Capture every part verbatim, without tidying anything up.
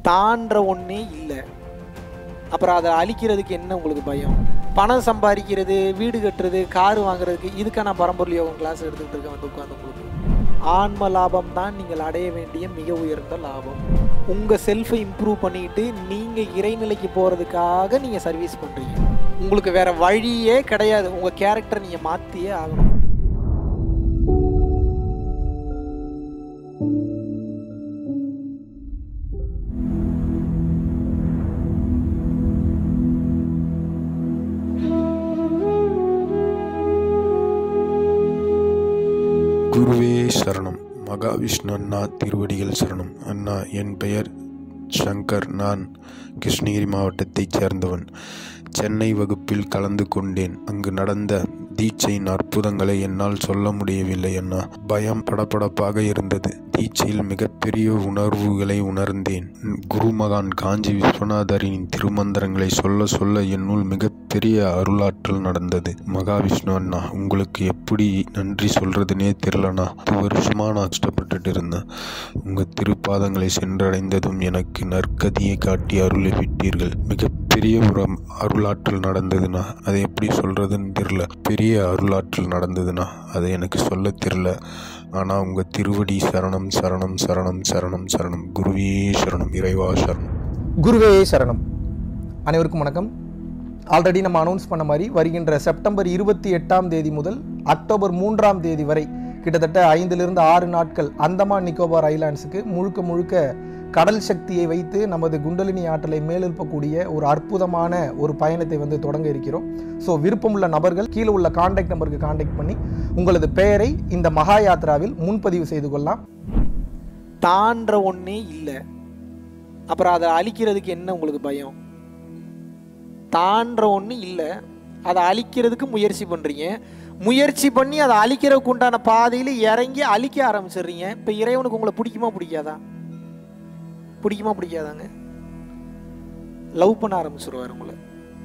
தான்ற ஒன்றே இல்லை. அப்புறம் அதை அழிக்கிறதுக்கு என்ன உங்களுக்கு பயம்? பணம் சம்பாதிக்கிறது, வீடு கட்டுறது, காரு வாங்குறதுக்கு இதுக்காக நான் பரம்பொருள் யோகம் கிளாஸ் எடுத்துக்கிட்டு இருக்கேன். வந்து உட்காந்து உங்களுக்கு ஆன்ம லாபம் தான் நீங்கள் அடைய வேண்டிய மிக உயர்ந்த லாபம். உங்கள் செல்ஃபை இம்ப்ரூவ் பண்ணிக்கிட்டு நீங்கள் இறைநிலைக்கு போகிறதுக்காக நீங்கள் சர்வீஸ் பண்ணுறீங்க. உங்களுக்கு வேறு வழியே கிடையாது. உங்கள் கேரக்டரை நீங்கள் மாற்றியே ஆகணும். குருவே சரணம். மகாவிஷ்ணு அண்ணா திருவடிகள் சரணம். அண்ணா, என் பெயர் சங்கர். நான் கிருஷ்ணகிரி மாவட்டத்தைச் சேர்ந்தவன். சென்னை வகுப்பில் கலந்து கொண்டேன். அங்கு நடந்த தீட்சையின் அற்புதங்களை என்னால் சொல்ல முடியவில்லை அண்ணா. பயம் படபடப்பாக இருந்தது. தீட்சையில் மிகப்பெரிய உணர்வுகளை உணர்ந்தேன். குருமகான் காஞ்சி விஸ்வநாதரின் திருமந்திரங்களை சொல்ல சொல்ல என்னுள் மிகப்பெரிய அருளாற்றல் நடந்தது. மகாவிஷ்ணு அண்ணா, உங்களுக்கு எப்படி நன்றி சொல்றதுனே தெரியலண்ணா. பத்து வருஷமா நான் கஷ்டப்பட்டுட்டு இருந்தேன். உங்க திருப்பாதங்களை சென்றடைந்ததும் எனக்கு நற்கதியை காட்டி அருளை விட்டீர்கள். மிகப்பெரிய ஒரு அருளாற்றல் நடந்ததுண்ணா. அதை எப்படி சொல்றதுன்னு தெரியல. பெரிய அருளாற்றல் நடந்ததுண்ணா. அதை எனக்கு சொல்ல தெரியல. ஆனால் உங்கள் திருவடி சரணம் சரணம் சரணம் சரணம் சரணம். குருவே சரணம். இறைவா சரணம். குருவே சரணம். அனைவருக்கும் வணக்கம். ஆல்ரெடி நம்ம அனௌன்ஸ் பண்ண மாதிரி வருகின்ற செப்டம்பர் இருபத்தி எட்டாம் தேதி முதல் அக்டோபர் மூன்றாம் தேதி வரை கிட்டத்தட்ட ஐந்திலிருந்து ஆறு நாட்கள் அந்தமான் நிக்கோபார் ஐலாண்ட்ஸுக்கு முழுக்க முழுக்க கடல் சக்தியை வைத்து நமது குண்டலினி ஆற்றலை மேலெழுப்பக்கூடிய ஒரு அற்புதமான ஒரு பயணத்தை வந்து தொடங்க இருக்கிறோம். ஸோ விருப்பமுள்ள நபர்கள் கீழே உள்ள கான்டாக்ட் நம்பருக்கு கான்டாக்ட் பண்ணி உங்களது பெயரை இந்த மகா யாத்ராவில் முன்பதிவு செய்து கொள்ளலாம். தான்ற ஒன்றே இல்லை. அப்புறம் அதை அழிக்கிறதுக்கு என்ன உங்களுக்கு பயம்? தான்ற ஒன்று இல்லை, அதை அழிக்கிறதுக்கு முயற்சி பண்ணுறீங்க. முயற்சி பண்ணி அதை அழிக்கிறதுக்கு உண்டான பாதையில் இறங்கி அழிக்க ஆரம்பிச்சிடுறீங்க. இப்போ இறைவனுக்கு உங்களை பிடிக்குமா பிடிக்காதா? பிடிக்குமா பிடிக்காதாங்க? லவ் பண்ண ஆரம்பிச்சிருவார் உங்களை.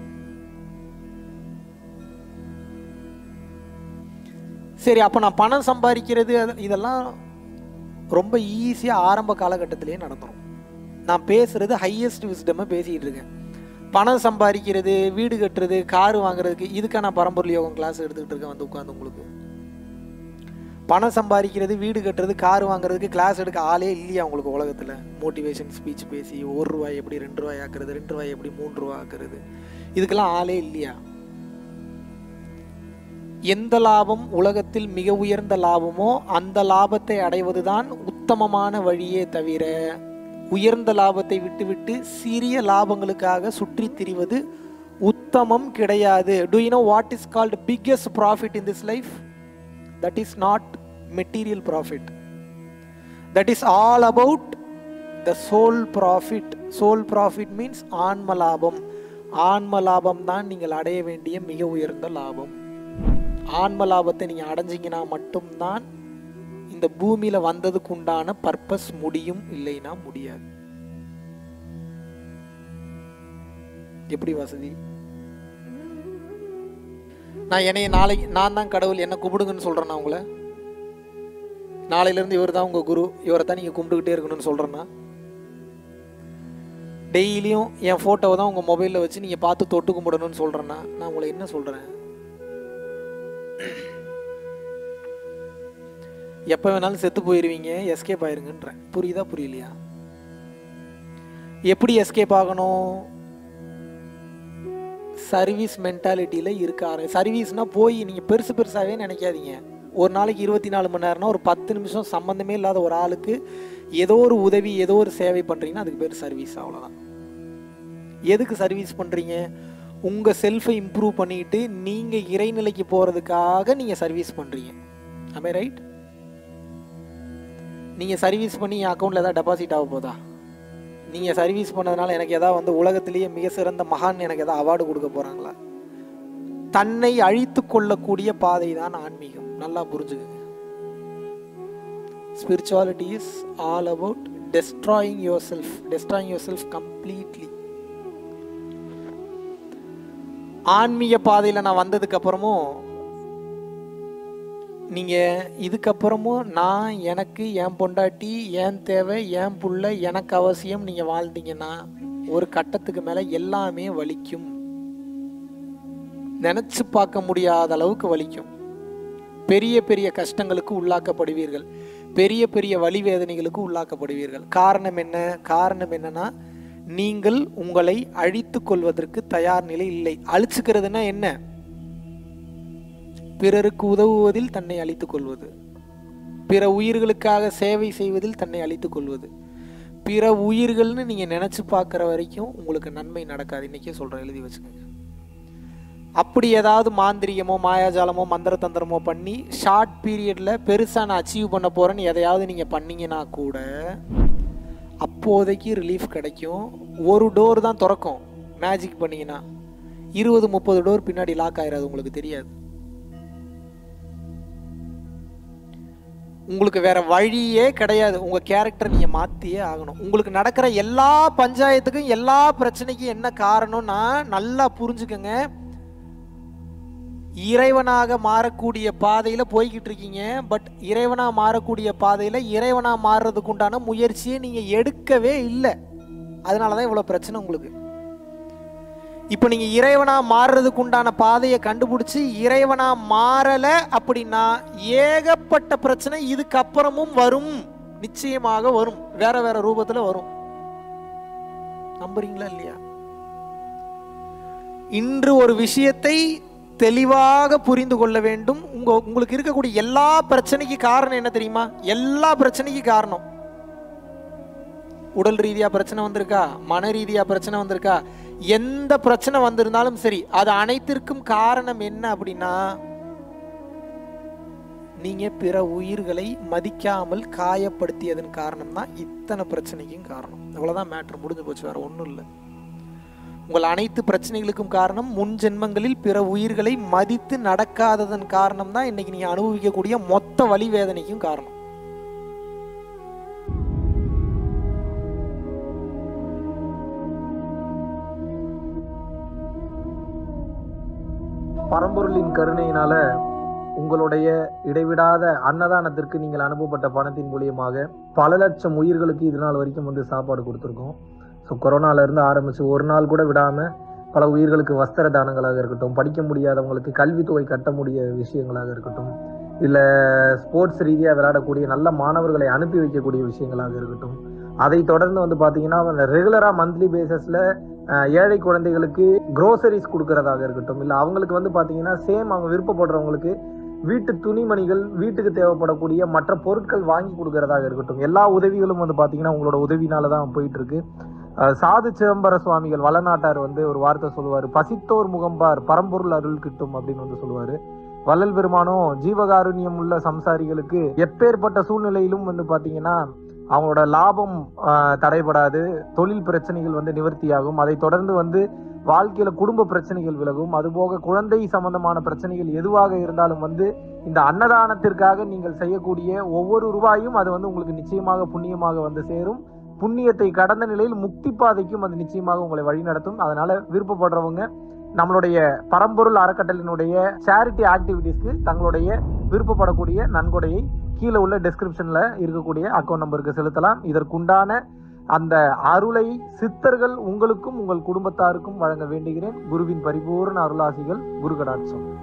சரி, அப்போ நான் பணம் சம்பாதிக்கிறது இதெல்லாம் ரொம்ப ஈஸியாக ஆரம்ப காலகட்டத்திலேயே நடந்துடும். நான் பேசுறது ஹையஸ்ட் விஸ்டமை பேசிக்கிட்டு இருக்கேன். பணம் சம்பாதிக்கிறது, வீடு கட்டுறது, காரு வாங்குறதுக்கு இதுக்காக நான் பரம்பொருள் யோகம் கிளாஸ் எடுத்துக்கிட்டு இருக்கேன். வந்து உட்காந்து உங்களுக்கு பணம் சம்பாதிக்கிறது, வீடு கட்டுறது, கார் வாங்குறதுக்கு கிளாஸ் எடுக்க ஆளே இல்லையா உங்களுக்கு உலகத்தில்? மோட்டிவேஷன் ஸ்பீச் பேசி ஒரு ரூபாய் எப்படி ரெண்டு ரூபாய் ஆக்குறது, ரெண்டு ரூபாய் எப்படி மூன்று ரூபாய் ஆக்குறது, இதுக்கெல்லாம் ஆளே இல்லையா? எந்த லாபம் உலகத்தில் மிக உயர்ந்த லாபமோ அந்த லாபத்தை அடைவதுதான் உத்தமமான வழியே தவிர உயர்ந்த லாபத்தை விட்டுவிட்டு சிறிய லாபங்களுக்காக சுற்றி திரிவது உத்தமம் கிடையாது. Do you know what is called biggest profit in this life? That is not material profit. That is all about the soul profit. Soul profit means ஆன்ம லாபம். ஆன்ம லாபம் தான் நீங்கள் அடைய வேண்டிய மிக உயர்ந்த லாபம். ஆன்ம லாபத்தை நீங்கள் அடைஞ்சிங்கன்னா மட்டும்தான் இந்த பூமியில் வந்ததுக்கு உண்டான பர்பஸ் முடியும், இல்லைன்னா முடியாது. எப்படி வசதி? நான் என்னைய நாளைக்கு நான் தான் கடவுள் என்ன கும்பிடுங்கன்னு சொல்கிறேன்னா உங்களை நாளையிலேருந்து இவர் தான் உங்கள் குரு, இவரை தான் நீங்கள் கும்பிட்டுக்கிட்டே இருக்கணும்னு சொல்கிறேன்னா டெய்லியும் என் ஃபோட்டோவை தான் உங்கள் மொபைலில் வச்சு நீங்கள் பார்த்து தொட்டு கும்பிடணும்னு சொல்கிறேன்னா நான் உங்களை என்ன சொல்கிறேன்? எப்போ வேணாலும் செத்து போயிடுவீங்க, எஸ்கேப் ஆயிருங்கன்றேன். புரியுதா புரியலையா? எப்படி எஸ்கேப் ஆகணும்? சர்வீஸ் மென்டாலிட்டியில் இருக்க ஆரம்பி. சர்வீஸ்னால் போய் நீங்கள் பெருசு பெருசாகவே நினைக்காதீங்க. ஒரு நாளைக்கு இருபத்தி நாலு மணி நேரம்னா ஒரு பத்து நிமிஷம் சம்மந்தமே இல்லாத ஒரு ஆளுக்கு ஏதோ ஒரு உதவி, ஏதோ ஒரு சேவை பண்ணுறீங்கன்னா அதுக்கு பேர் சர்வீஸ். அவ்வளோதான். எதுக்கு சர்வீஸ் பண்ணுறீங்க? உங்கள் செல்ஃபை இம்ப்ரூவ் பண்ணிக்கிட்டு நீங்கள் இறைநிலைக்கு போகிறதுக்காக நீங்கள் சர்வீஸ் பண்ணுறீங்க. ஆமே ரைட்? நீங்கள் சர்வீஸ் பண்ணி என் அக்கௌண்ட்டில் ஏதாவது டெபாசிட் ஆக போதா? நீங்கள் சர்வீஸ் பண்ணதுனால எனக்கு எதாவது வந்து உலகத்திலேயே மிக சிறந்த மகான் எனக்கு எதாவது அவார்டு கொடுக்க போகிறாங்களா? தன்னை அழித்து கொள்ளக்கூடிய பாதை தான் ஆன்மீகம். நல்லா புரிஞ்சுக்குங்க. Spirituality is all about destroying yourself, destroying yourself completely. ஆன்மீக பாதையில் நான் வந்ததுக்கு அப்புறமும் நீங்கள் இதுக்கப்புறமும் நான், எனக்கு, என் பொண்டாட்டி, என் தேவை, என் புள்ள, எனக்கு அவசியம் நீங்கள் வாழ்ந்தீங்கன்னா ஒரு கட்டத்துக்கு மேலே எல்லாமே வலிக்கும். நினச்சி பார்க்க முடியாத அளவுக்கு வலிக்கும். பெரிய பெரிய கஷ்டங்களுக்கு உள்ளாக்கப்படுவீர்கள். பெரிய பெரிய வலி வேதனைகளுக்கு உள்ளாக்கப்படுவீர்கள். காரணம் என்ன? காரணம் என்னன்னா, நீங்கள் உங்களை அழித்து கொள்வதற்கு தயார் நிலை இல்லை. அழிச்சுக்கிறதுனா என்ன? பிறருக்கு உதவுவதில் தன்னை அழித்துக் கொள்வது, பிற உயிர்களுக்காக சேவை செய்வதில் தன்னை அழித்துக் கொள்வது. பிற உயிர்கள்னு நீங்கள் நினச்சி பார்க்குற வரைக்கும் உங்களுக்கு நன்மை நடக்காது. இன்றைக்கே சொல்கிறேன், எழுதி வச்சுக்கோங்க. அப்படி ஏதாவது மாந்திரிகமோ மாயாஜாலமோ மந்திர தந்திரமோ பண்ணி ஷார்ட் பீரியடில் பெருசாக நான் அச்சீவ் பண்ண போகிறேன்னு எதையாவது நீங்கள் பண்ணிங்கன்னா கூட அப்போதைக்கு ரிலீஃப் கிடைக்கும். ஒரு டோர் தான் திறக்கும். மேஜிக் பண்ணிங்கன்னா இருபது முப்பது டோர் பின்னாடி லாக் ஆயிடாது, உங்களுக்கு தெரியாது. உங்களுக்கு வேற வழியே கிடையாது. உங்கள் கேரக்டர் நீங்கள் மாற்றியே ஆகணும். உங்களுக்கு நடக்கிற எல்லா பஞ்சாயத்துக்கும் எல்லா பிரச்சனைக்கும் என்ன காரணம்னா நல்லா புரிஞ்சுக்கங்க. இறைவனாக மாறக்கூடிய பாதையில் போய்கிட்டு இருக்கீங்க. பட் இறைவனாக மாறக்கூடிய பாதையில் இறைவனாக மாறுறதுக்கு உண்டான முயற்சியை நீங்கள் எடுக்கவே இல்லை. அதனால தான் இவ்வளோ பிரச்சனை உங்களுக்கு. இப்போ நீங்கள் இறைவனாக மாறுறதுக்கு உண்டான பாதையை கண்டுபிடிச்சி இறைவனாக மாறலை அப்படின்னா ஏகப்பட்ட பிரச்சனை இதுக்கப்புறமும் வரும். நிச்சயமாக வரும். வேற வேற ரூபத்தில் வரும். நம்புறீங்களா இல்லையா? இன்று ஒரு விஷயத்தை தெளிவாக புரிந்து கொள்ள வேண்டும். உங்க உங்களுக்கு இருக்கக்கூடிய எல்லா பிரச்சனைக்கு காரணம் என்ன தெரியுமா? எல்லா பிரச்சனைக்கு காரணம் உடல் ரீதியா பிரச்சனை வந்திருக்கா, மன ரீதியா பிரச்சனை வந்திருக்கா, எந்த பிரச்சனை வந்திருந்தாலும் சரி, அது அனைத்திற்கும் காரணம் என்ன அப்படின்னா நீங்க பிற உயிர்களை மதிக்காமல் காயப்படுத்தியதன் காரணம் தான் இத்தனை பிரச்சனைக்கும் காரணம். அவ்வளவுதான் மேட்ரு, முடிஞ்சு போச்சு. வேற ஒன்றும் இல்லை. உங்கள் அனைத்து பிரச்சனைகளுக்கும் காரணம் முன் ஜென்மங்களில் பிற உயிர்களை மதித்து நடக்காததன் காரணம் தான் இன்னைக்கு நீங்க அனுபவிக்கக்கூடிய மொத்த வலி வேதனைக்கும் காரணம். பரம்பொருளின் கருணையினால உங்களுடைய இடைவிடாத அன்னதானத்திற்கு நீங்கள் அனுப்பப்பட்ட பணத்தின் மூலியமாக பல லட்சம் உயிர்களுக்கு இது நாள் வரைக்கும் வந்து சாப்பாடு கொடுத்துருக்கோம். ஸோ கொரோனாலேருந்து ஆரம்பித்து ஒரு நாள் கூட விடாமல் பல உயிர்களுக்கு வஸ்திர தானங்களாக இருக்கட்டும், படிக்க முடியாதவங்களுக்கு கல்வித்தொகை கட்ட முடிய விஷயங்களாக இருக்கட்டும், இல்லை ஸ்போர்ட்ஸ் ரீதியாக விளையாடக்கூடிய நல்ல மாணவர்களை அனுப்பி வைக்கக்கூடிய விஷயங்களாக இருக்கட்டும், அதை தொடர்ந்து வந்து பார்த்தீங்கன்னா ரெகுலராக மந்த்லி பேசிஸில் ஏழை குழந்தைகளுக்கு க்ரோசரிஸ் கொடுக்கறதாக இருக்கட்டும், இல்லை அவங்களுக்கு வந்து பார்த்தீங்கன்னா சேம் அவங்க விருப்பப்படுறவங்களுக்கு வீட்டு துணிமணிகள், வீட்டுக்கு தேவைப்படக்கூடிய மற்ற பொருட்கள் வாங்கி கொடுக்கறதாக இருக்கட்டும், எல்லா உதவிகளும் வந்து பார்த்தீங்கன்னா உங்களோட உதவினால தான் போயிட்டு இருக்கு. சாது சிதம்பர சுவாமிகள் வளநாட்டார் வந்து ஒரு வார்த்தை சொல்லுவார், பசித்தோர் முகம்பார் பரம்பொருள் அருள் கிட்டும் அப்படின்னு வந்து சொல்லுவார். வள்ளல் பெருமானும் ஜீவகாருண்யம் உள்ள சம்சாரிகளுக்கு எப்பேற்பட்ட சூழ்நிலையிலும் வந்து பார்த்தீங்கன்னா அவங்களோட லாபம் தடைபடாது, தொழில் பிரச்சனைகள் வந்து நிவர்த்தியாகும், அதை தொடர்ந்து வந்து வாழ்க்கையில குடும்ப பிரச்சனைகள் விலகும், அதுபோக குழந்தை சம்பந்தமான பிரச்சனைகள் எதுவாக இருந்தாலும் வந்து இந்த அன்னதானத்திற்காக நீங்கள் செய்யக்கூடிய ஒவ்வொரு ரூபாயும் அது வந்து உங்களுக்கு நிச்சயமாக புண்ணியமாக வந்து சேரும். புண்ணியத்தை கடந்த நிலையில் முக்தி பாதைக்கும் அது நிச்சயமாக உங்களை வழி நடத்தும். அதனால விருப்பப்படுறவங்க நம்மளுடைய பரம்பொருள் அறக்கட்டளையினுடைய சேரிட்டி ஆக்டிவிட்டீஸ்க்கு தங்களுடைய விருப்பப்படக்கூடிய நன்கொடையை கீழே உள்ள டெஸ்கிரிப்ஷன்ல இருக்கக்கூடிய அக்கௌண்ட் நம்பருக்கு செலுத்தலாம். இதற்குண்டான அந்த அருளை சித்தர்கள் உங்களுக்கும் உங்கள் குடும்பத்தாருக்கும் வழங்க வேண்டுகிறேன். குருவின் பரிபூர்ண அருளாசிகள். குரு கடாட்சம்.